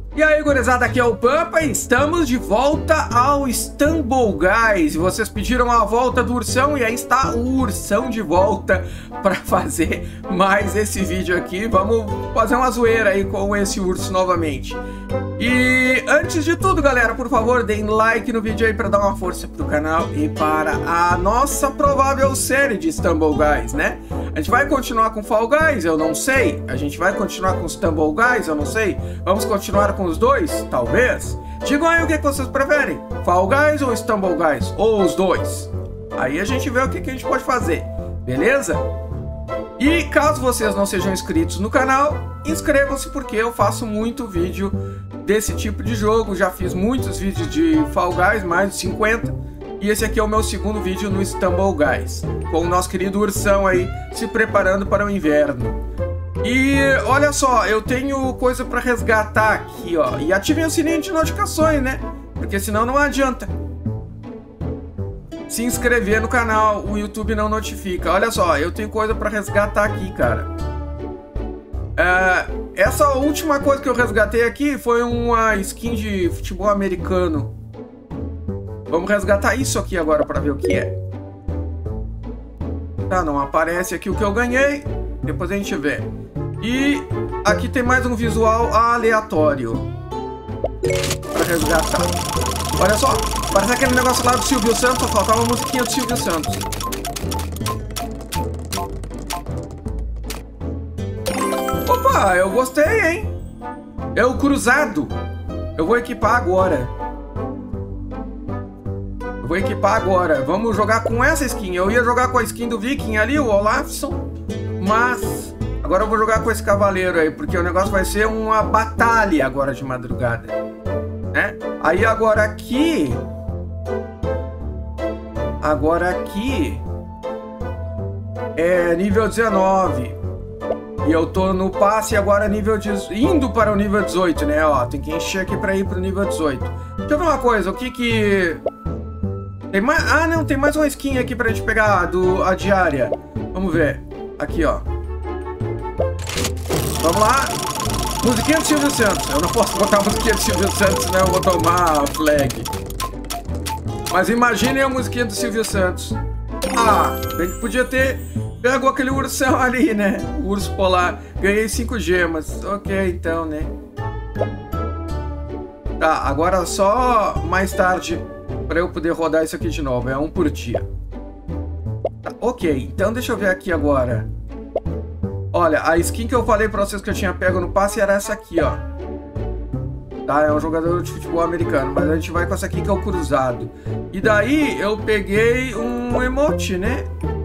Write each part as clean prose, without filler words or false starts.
E aí, gurizada, aqui é o Pampa e estamos de volta ao Stumble Guys. Vocês pediram a volta do ursão e aí está o ursão de volta para fazer mais esse vídeo aqui. Vamos fazer uma zoeira aí com esse urso novamente. E antes de tudo, galera, por favor, deem like no vídeo aí para dar uma força pro canal e para a nossa provável série de Stumble Guys, né? A gente vai continuar com Fall Guys? Eu não sei. A gente vai continuar com Stumble Guys? Eu não sei. Vamos continuar com os dois? Talvez. Digam aí o que vocês preferem. Fall Guys ou Stumble Guys? Ou os dois? Aí a gente vê o que a gente pode fazer. Beleza? E caso vocês não sejam inscritos no canal, inscrevam-se porque eu faço muito vídeo desse tipo de jogo. Já fiz muitos vídeos de Fall Guys, mais de 50. E esse aqui é o meu segundo vídeo no Stumble Guys, com o nosso querido ursão aí se preparando para o inverno. E olha só, eu tenho coisa para resgatar aqui, ó. E ativem o sininho de notificações, né? Porque senão não adianta se inscrever no canal, o YouTube não notifica. Olha só, eu tenho coisa para resgatar aqui, cara. Essa última coisa que eu resgatei aqui foi uma skin de futebol americano. Vamos resgatar isso aqui agora para ver o que é. Tá, não aparece aqui o que eu ganhei. Depois a gente vê. E aqui tem mais um visual aleatório para resgatar. Olha só, parece aquele negócio lá do Silvio Santos. Só faltava uma musiquinha do Silvio Santos. Opa, eu gostei, hein? É o cruzado. Eu vou equipar agora. Vou equipar agora. Vamos jogar com essa skin. Eu ia jogar com a skin do Viking ali, o Olafsson. Mas agora eu vou jogar com esse cavaleiro aí, porque o negócio vai ser uma batalha agora de madrugada, né? Aí agora aqui é nível 19. E eu tô no passe agora nível indo para o nível 18, né? Ó, tem que encher aqui para ir pro nível 18. Deixa eu ver uma coisa, o que tem mais... Ah, não, tem mais uma skin aqui pra gente pegar a diária. Vamos ver. Aqui, ó. Vamos lá. Musiquinha do Silvio Santos. Eu não posso botar a musiquinha do Silvio Santos, senão eu vou tomar a flag. Mas imaginem a musiquinha do Silvio Santos. Ah, bem que podia ter pego aquele ursão ali, né? O urso polar. Ganhei 5 gemas. Ok, então, né? Tá, agora só mais tarde para eu poder rodar isso aqui de novo. É um por dia. Tá, ok, então deixa eu ver aqui agora. Olha, a skin que eu falei para vocês que eu tinha pego no passe era essa aqui, ó. Tá, é um jogador de futebol americano, mas a gente vai com essa aqui que é o cruzado. E daí eu peguei um emote, né?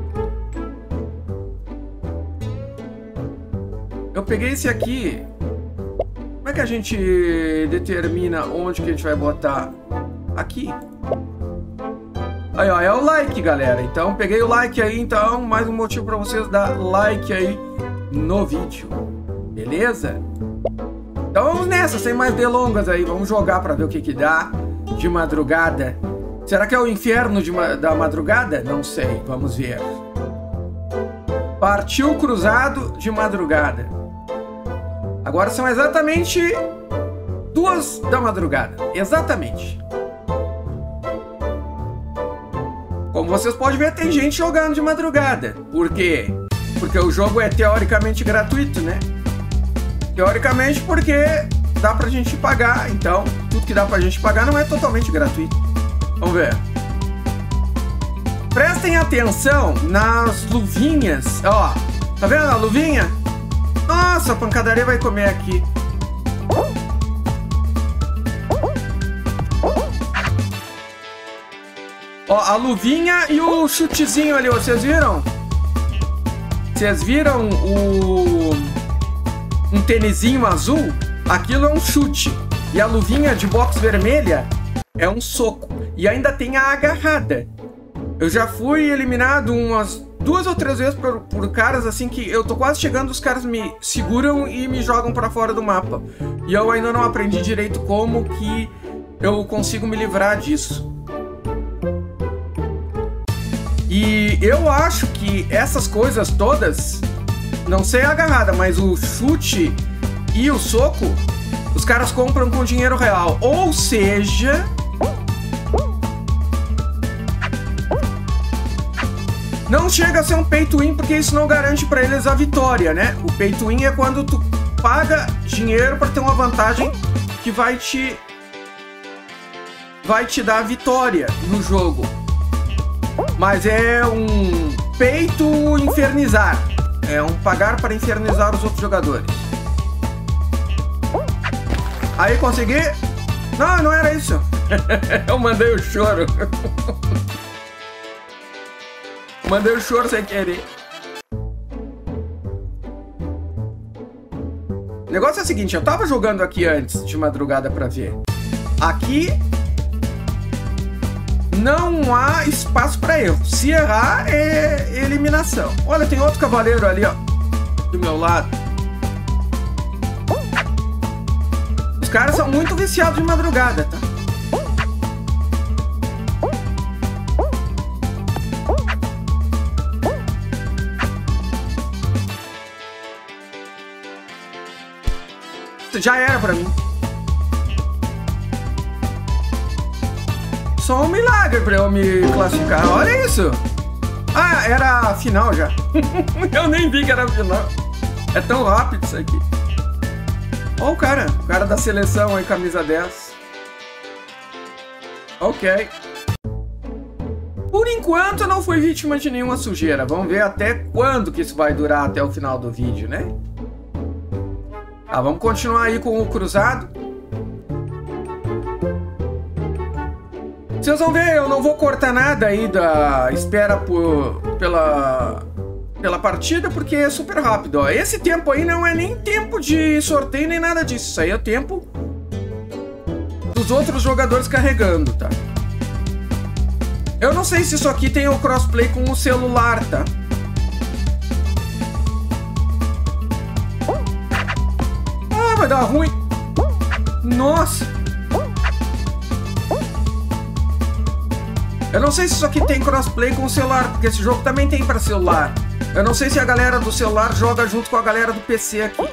Eu peguei esse aqui. Como é que a gente determina onde que a gente vai botar? Aqui. Aí, ó, é o like, galera. Então, peguei o like aí. Então, mais um motivo para vocês dar like aí no vídeo. Beleza? Então, vamos nessa, sem mais delongas aí. Vamos jogar para ver o que que dá de madrugada. Será que é o inferno da madrugada? Não sei. Vamos ver. Partiu cruzado de madrugada. Agora são exatamente 2 da madrugada. Exatamente. Como vocês podem ver, tem gente jogando de madrugada. Por quê? Porque o jogo é teoricamente gratuito, né? Teoricamente porque dá pra gente pagar. Então, tudo que dá pra gente pagar não é totalmente gratuito. Vamos ver. Prestem atenção nas luvinhas. Ó, tá vendo a luvinha? Nossa, a pancadaria vai comer aqui. Ó, a luvinha e o chutezinho ali, vocês viram? Vocês viram um tênisinho azul? Aquilo é um chute. E a luvinha de boxe vermelha é um soco. E ainda tem a agarrada. Eu já fui eliminado umas 2 ou 3 vezes por caras assim que eu tô quase chegando, os caras me seguram e me jogam pra fora do mapa. E eu ainda não aprendi direito como que eu consigo me livrar disso. E eu acho que essas coisas todas, não sei a agarrada, mas o chute e o soco, os os caras compram com dinheiro real. Ou seja... não chega a ser um pay to win, porque isso não garante pra eles a vitória, né? O pay to win é quando tu paga dinheiro pra ter uma vantagem que vai te dar a vitória no jogo. Mas é um pay to infernizar. É um pagar para infernizar os outros jogadores. Aí consegui. Não, não era isso. Eu mandei o choro. Mandei o choro sem querer. O negócio é o seguinte, eu tava jogando aqui antes de madrugada pra ver. Aqui não há espaço pra erro. Se errar, é eliminação. Olha, tem outro cavaleiro ali, ó, do meu lado. Os caras são muito viciados de madrugada, tá? Já era pra mim. Só um milagre pra eu me classificar. Olha isso. Ah, era a final já. Eu nem vi que era a final. É tão rápido isso aqui. Olha o cara da seleção aí, camisa 10. Ok. Por enquanto eu não fui vítima de nenhuma sujeira. Vamos ver até quando que isso vai durar até o final do vídeo, né? Tá, vamos continuar aí com o cruzado. Vocês vão ver, eu não vou cortar nada aí da espera pela partida, porque é super rápido, ó. Esse tempo aí não é nem tempo de sorteio, nem nada disso. Isso aí é tempo dos outros jogadores carregando, tá? Eu não sei se isso aqui tem o crossplay com o celular, tá? Ah, vai dar ruim. Nossa. Eu não sei se isso aqui tem crossplay com o celular, porque esse jogo também tem para celular. Eu não sei se a galera do celular joga junto com a galera do PC aqui.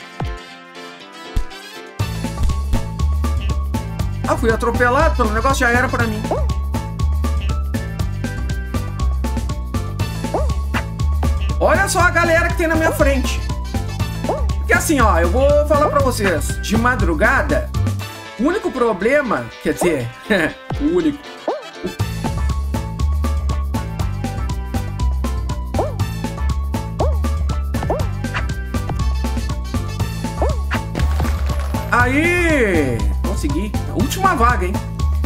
Ah, fui atropelado pelo negócio, já era pra mim. Olha só a galera que tem na minha frente. Porque assim, ó, eu vou falar pra vocês. De madrugada, o único problema, quer dizer, o único... Aí, consegui. Última vaga, hein?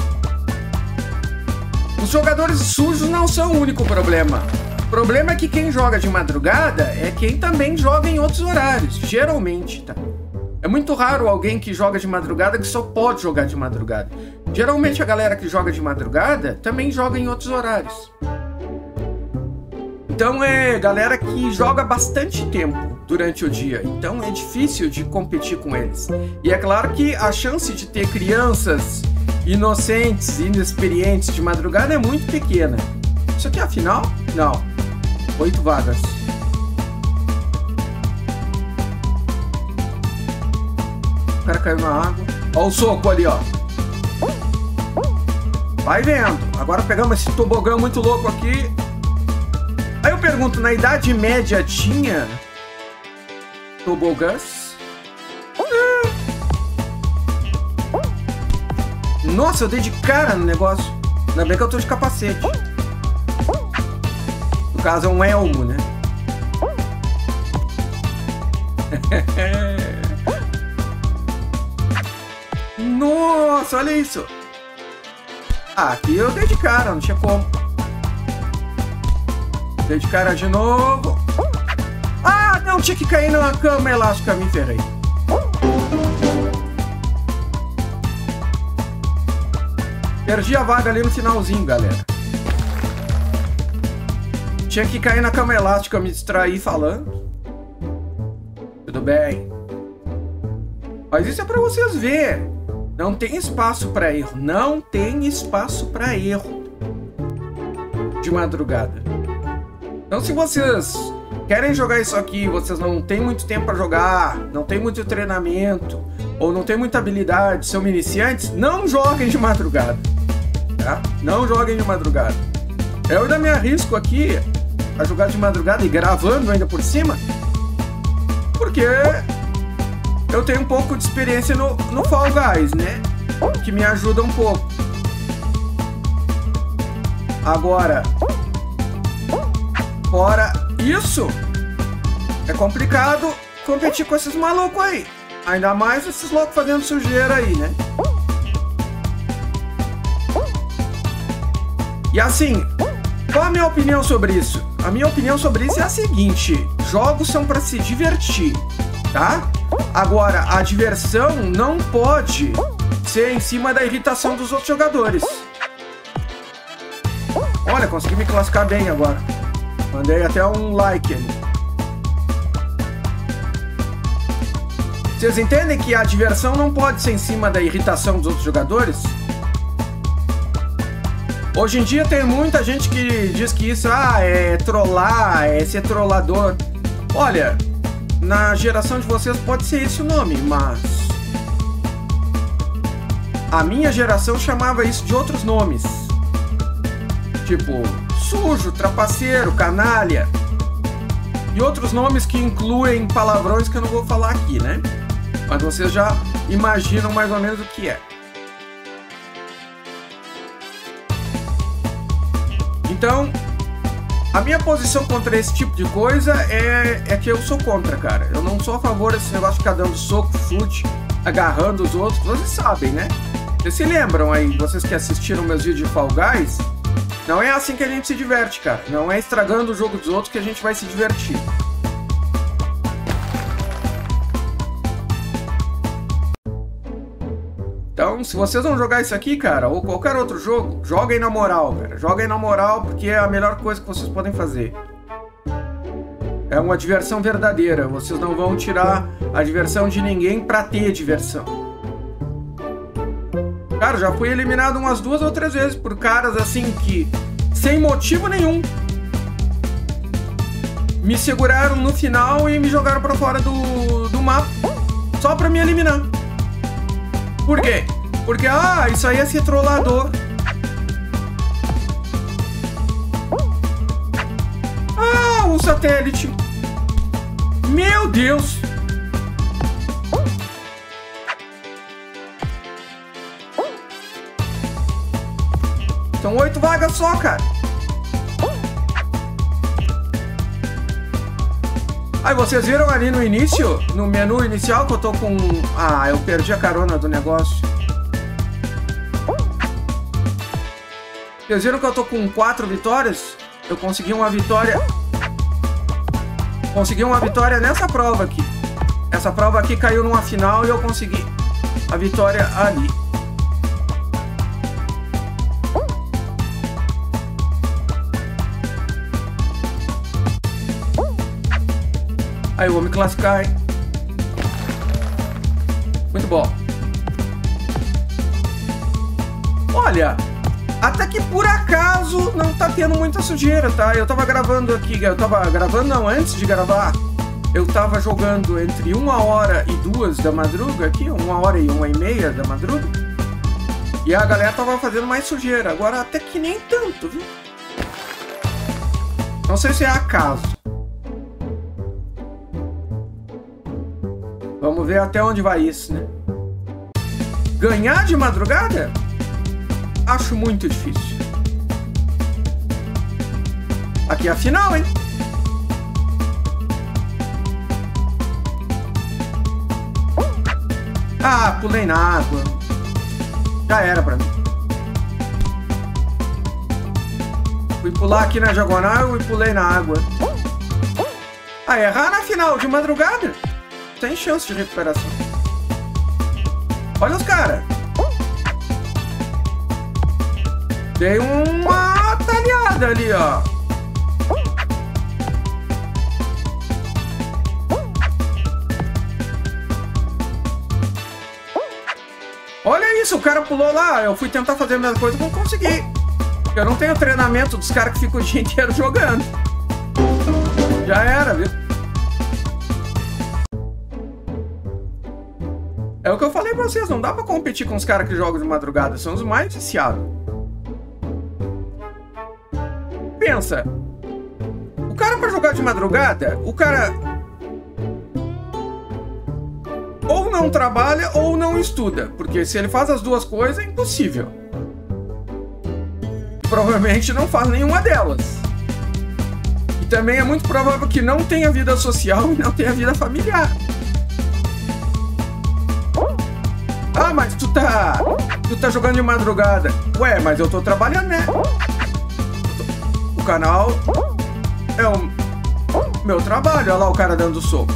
Os jogadores sujos não são o único problema. O problema é que quem joga de madrugada é quem também joga em outros horários. Geralmente, tá? É muito raro alguém que joga de madrugada que só pode jogar de madrugada. Geralmente a galera que joga de madrugada também joga em outros horários. Então é galera que joga bastante tempo durante o dia. Então é difícil de competir com eles. E é claro que a chance de ter crianças inocentes, inexperientes de madrugada é muito pequena. Isso aqui é a final? Não. 8 vagas. O cara caiu na água. Olha o soco ali, ó. Vai vendo. Agora pegamos esse tobogã muito louco aqui. Aí eu pergunto, na Idade Média tinha tobogãs? Nossa, eu dei de cara no negócio. Ainda bem que eu tô de capacete. No caso é um elmo, né? Nossa, olha isso. Ah, aqui eu dei de cara, não tinha como. Dei de cara de novo. Ah, não, tinha que cair na cama elástica, me ferrei. Perdi a vaga ali no finalzinho, galera. Tinha que cair na cama elástica, me distrair falando. Tudo bem. Mas isso é pra vocês verem. Não tem espaço pra erro. Não tem espaço pra erro de madrugada. Então, se vocês querem jogar isso aqui, vocês não tem muito tempo para jogar, não tem muito treinamento, ou não tem muita habilidade, são iniciantes, não joguem de madrugada, tá? Não joguem de madrugada. Eu ainda me arrisco aqui a jogar de madrugada e gravando ainda por cima, porque eu tenho um pouco de experiência no Fall Guys, né? Que me ajuda um pouco. Agora, fora isso, é complicado competir com esses malucos aí. Ainda mais esses loucos fazendo sujeira aí, né? E assim, qual a minha opinião sobre isso? A minha opinião sobre isso é a seguinte: jogos são para se divertir, tá? Agora, a diversão não pode ser em cima da irritação dos outros jogadores. Olha, consegui me classificar bem agora. Mandei até um like ali. Vocês entendem que a diversão não pode ser em cima da irritação dos outros jogadores? Hoje em dia tem muita gente que diz que isso é trollar, é ser trollador. Olha, na geração de vocês pode ser esse o nome, mas a minha geração chamava isso de outros nomes. Tipo, sujo, trapaceiro, canalha. E outros nomes que incluem palavrões que eu não vou falar aqui, né? Mas vocês já imaginam mais ou menos o que é. Então, a minha posição contra esse tipo de coisa é que eu sou contra, cara. Eu não sou a favor desse negócio de ficar dando soco, chute, agarrando os outros. Vocês sabem, né? Vocês se lembram aí, vocês que assistiram meus vídeos de Fall Guys? Não é assim que a gente se diverte, cara. Não é estragando o jogo dos outros que a gente vai se divertir. Então, se vocês vão jogar isso aqui, cara, ou qualquer outro jogo, joguem na moral, cara. Joguem na moral, porque é a melhor coisa que vocês podem fazer. É uma diversão verdadeira. Vocês não vão tirar a diversão de ninguém pra ter diversão. Cara, já fui eliminado umas 2 ou 3 vezes por caras assim que, sem motivo nenhum, me seguraram no final e me jogaram pra fora do mapa, só pra me eliminar. Por quê? Porque, isso aí é ser trollador. O satélite. Meu Deus. São 8 vagas só, cara. Aí vocês viram ali no início, no menu inicial, que eu tô com... eu perdi a carona do negócio. Vocês viram que eu tô com 4 vitórias? Eu consegui uma vitória... Consegui uma vitória nessa prova aqui. Essa prova aqui caiu numa final e eu consegui a vitória ali. Aí eu vou me classificar, hein? Muito bom. Olha, até que por acaso não tá tendo muita sujeira, tá? Eu tava gravando aqui, antes de gravar, eu tava jogando entre 1h e 2 da madruga aqui, 1h e 1h30 da madruga, e a galera tava fazendo mais sujeira. Agora até que nem tanto, viu? Não sei se é acaso. Vamos ver até onde vai isso, né? Ganhar de madrugada? Acho muito difícil. Aqui é a final, hein? Pulei na água. Já era pra mim. Fui pular aqui na diagonal e pulei na água. Errar na final de madrugada? Tem chance de recuperação. Olha os caras. Dei uma talhada ali, ó. Olha isso, o cara pulou lá. Eu fui tentar fazer a mesma coisa e não consegui. Eu não tenho treinamento dos caras que ficam o dia inteiro jogando. Já era, viu? É o que eu falei pra vocês, não dá pra competir com os caras que jogam de madrugada, são os mais viciados. Pensa, o cara pra jogar de madrugada, o cara ou não trabalha ou não estuda, porque se ele faz as duas coisas é impossível. Provavelmente não faz nenhuma delas. E também é muito provável que não tenha vida social e não tenha vida familiar. Ah, mas tu tá jogando de madrugada. Ué, mas eu tô trabalhando, né? O canal é o meu trabalho. Olha lá o cara dando soco.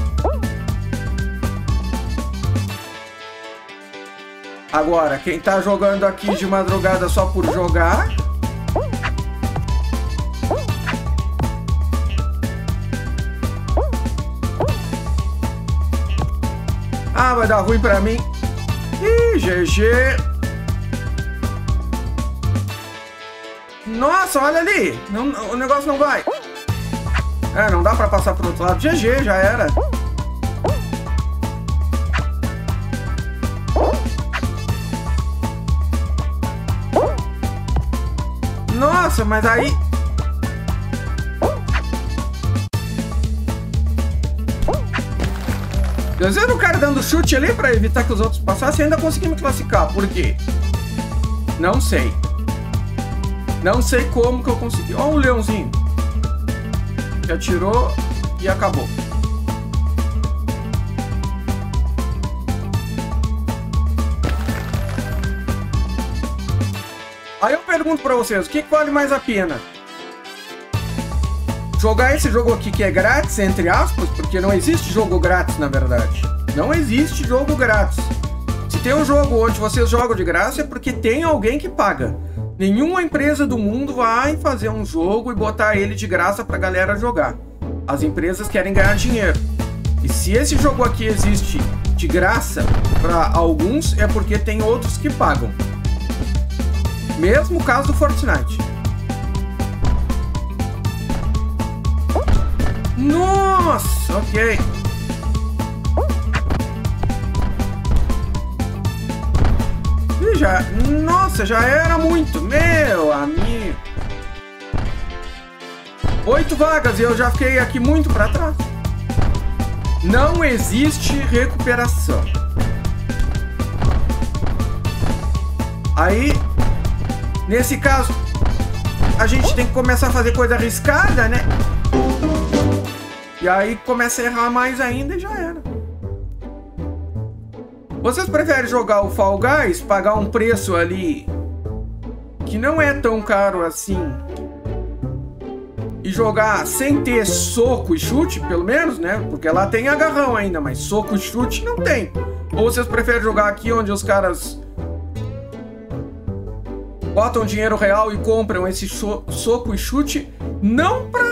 Agora, quem tá jogando aqui de madrugada só por jogar... Ah, vai dar ruim pra mim. Ih, GG. Nossa, olha ali. Não, o negócio não vai. É, não dá pra passar pro outro lado. GG, já era. Nossa, mas aí... Eu vendo o cara dando chute ali pra evitar que os outros passassem e ainda consegui me classificar. Por quê? Não sei. Não sei como que eu consegui. Ó o leãozinho. Que atirou e acabou. Aí eu pergunto pra vocês, o que vale mais a pena? Jogar esse jogo aqui que é grátis, entre aspas, porque não existe jogo grátis, na verdade. Não existe jogo grátis. Se tem um jogo onde vocês jogam de graça é porque tem alguém que paga. Nenhuma empresa do mundo vai fazer um jogo e botar ele de graça pra galera jogar. As empresas querem ganhar dinheiro. E se esse jogo aqui existe de graça pra alguns, é porque tem outros que pagam. Mesmo caso do Fortnite. Nossa, ok. E já... Nossa, já era muito. Meu amigo. 8 vagas e eu já fiquei aqui muito pra trás. Não existe recuperação. Aí, nesse caso, a gente tem que começar a fazer coisa arriscada, né? E aí começa a errar mais ainda e já era. Vocês preferem jogar o Fall Guys, pagar um preço ali que não é tão caro assim e jogar sem ter soco e chute, pelo menos, né? Porque lá tem agarrão ainda, mas soco e chute não tem. Ou vocês preferem jogar aqui onde os caras botam dinheiro real e compram esse soco e chute, não pra...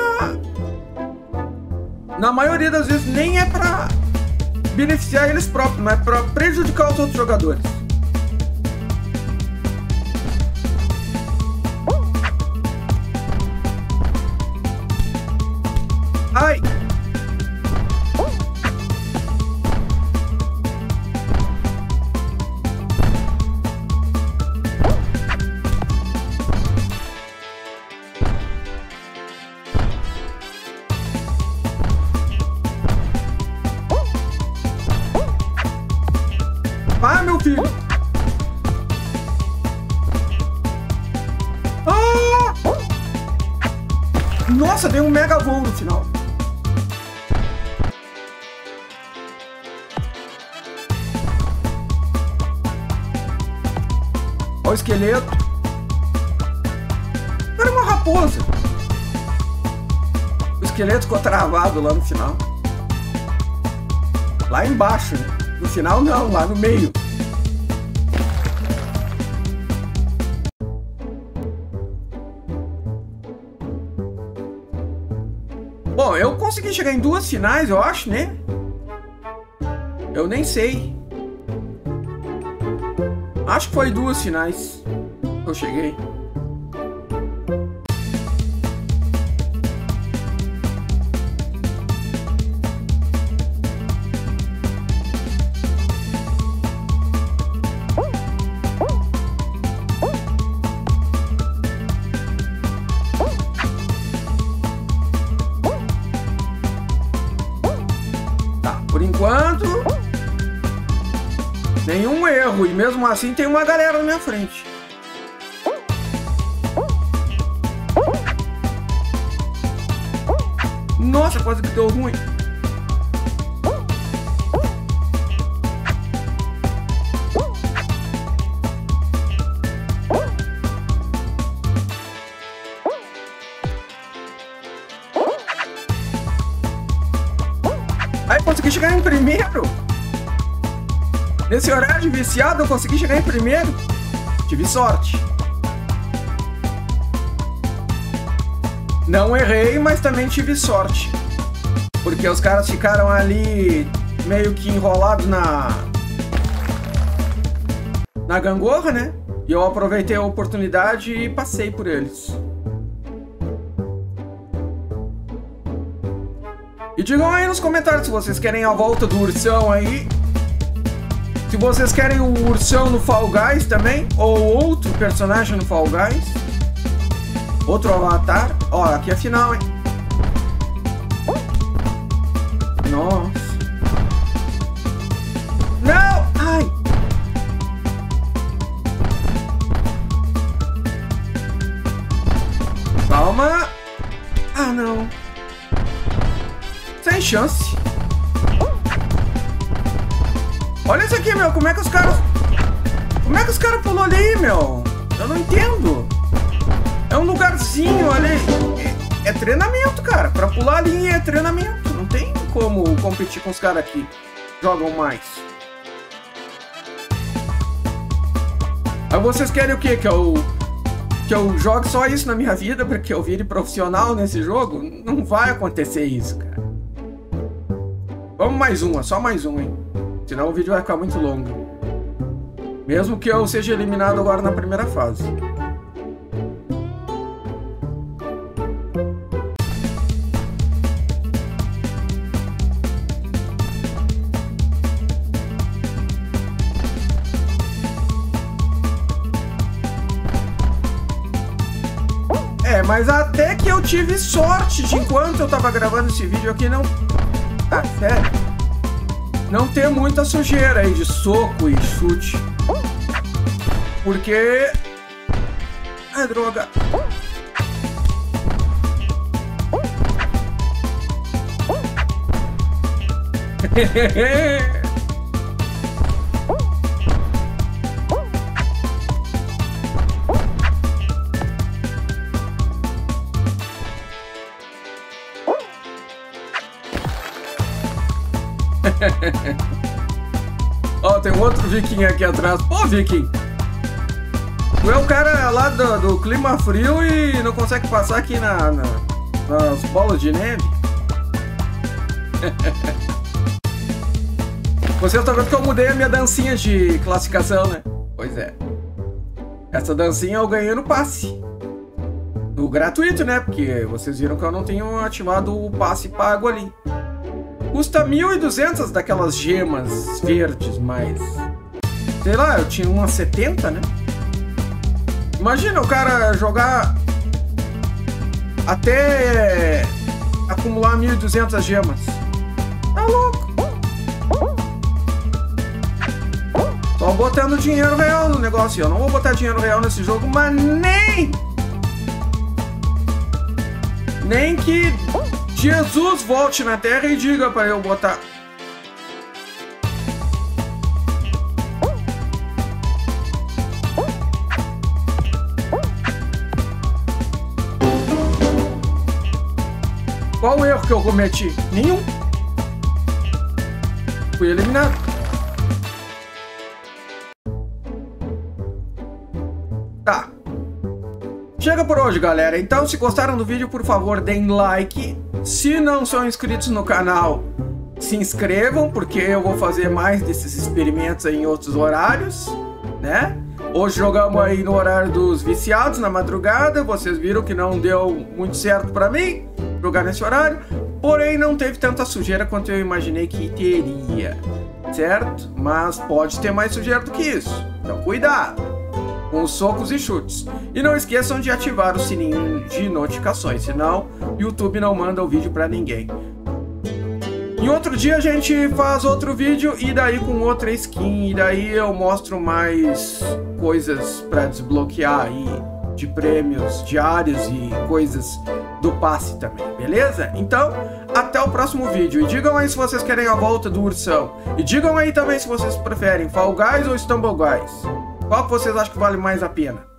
Na maioria das vezes nem é pra beneficiar eles próprios, mas é pra prejudicar os outros jogadores. Ai! Ah, meu filho! Ah! Nossa, deu um mega voo no final. Olha o esqueleto. Era uma raposa. O esqueleto ficou travado lá no final. Lá embaixo, né? No final não, lá no meio. Bom, eu consegui chegar em 2 finais, eu acho, né? Eu nem sei. Acho que foi 2 finais que eu cheguei. Nenhum erro. E mesmo assim tem uma galera na minha frente. Nossa, quase que deu ruim. Aí consegui chegar em primeiro. Nesse horário de viciado eu consegui chegar em primeiro. Tive sorte. Não errei, mas também tive sorte. Porque os caras ficaram ali meio que enrolados na gangorra, né? E eu aproveitei a oportunidade e passei por eles. E digam aí nos comentários se vocês querem a volta do ursão aí. Se vocês querem o ursão no Fall Guys também. Ou outro personagem no Fall Guys. Outro avatar. Ó, aqui é a final, hein? Nossa. Não! Ai! Calma. Ah, não. Sem chance. Olha isso aqui, meu. Como é que os caras pulou ali, meu? Eu não entendo. É um lugarzinho ali. É treinamento, cara. Pra pular a linha é treinamento. Não tem como competir com os caras aqui. Jogam mais. Aí vocês querem o quê? Que eu jogue só isso na minha vida pra que eu vire profissional nesse jogo? Não vai acontecer isso, cara. Vamos mais uma, só mais um, hein? Senão o vídeo vai ficar muito longo. Mesmo que eu seja eliminado agora na primeira fase. É, mas até que eu tive sorte de enquanto eu tava gravando esse vídeo aqui não... Ah, sério? Não ter muita sujeira aí de soco e chute. Porque... Ai, droga. Ó, tem um outro viking aqui atrás. Pô, viking! Tu é o cara lá do clima frio e não consegue passar aqui nas bolas de neve? Vocês estão vendo que eu mudei a minha dancinha de classificação, né? Pois é. Essa dancinha eu ganhei no passe. No gratuito, né? Porque vocês viram que eu não tenho ativado o passe pago ali. Custa 1.200 daquelas gemas verdes, mas... Sei lá, eu tinha umas 70, né? Imagina o cara jogar... Até... acumular 1.200 gemas. Tá louco. Só botando dinheiro real no negócio. Eu não vou botar dinheiro real nesse jogo, mas nem que Jesus volte na Terra e diga para eu botar. Qual o erro que eu cometi? Nenhum. Fui eliminado. Tá. Chega por hoje, galera. Então, se gostaram do vídeo, por favor, deem like. Se não são inscritos no canal, se inscrevam, porque eu vou fazer mais desses experimentos aí em outros horários, né? Hoje jogamos aí no horário dos viciados, na madrugada. Vocês viram que não deu muito certo pra mim jogar nesse horário. Porém, não teve tanta sujeira quanto eu imaginei que teria, certo? Mas pode ter mais sujeira do que isso. Então, cuidado com os socos e chutes. E não esqueçam de ativar o sininho de notificações, senão o YouTube não manda o vídeo pra ninguém. Em outro dia a gente faz outro vídeo e daí com outra skin, e daí eu mostro mais coisas pra desbloquear aí de prêmios diários e coisas do passe também, beleza? Então, até o próximo vídeo. E digam aí se vocês querem a volta do Ursão. E digam aí também se vocês preferem Fall Guys ou Stumble Guys. Qual que vocês acham que vale mais a pena?